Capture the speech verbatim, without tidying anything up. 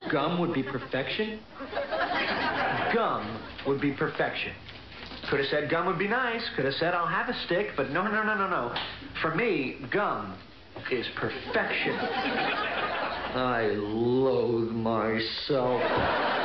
Gum would be perfection? Gum would be perfection. Could have said gum would be nice. Could have said I'll have a stick. But no, no, no, no, no. For me, gum is perfection. I loathe myself.